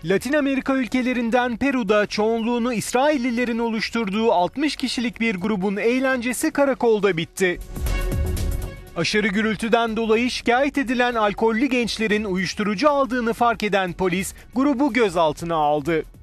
Latin Amerika ülkelerinden Peru'da çoğunluğunu İsraillilerin oluşturduğu 60 kişilik bir grubun eğlencesi karakolda bitti. Aşırı gürültüden dolayı şikayet edilen alkollü gençlerin uyuşturucu aldığını fark eden polis grubu gözaltına aldı.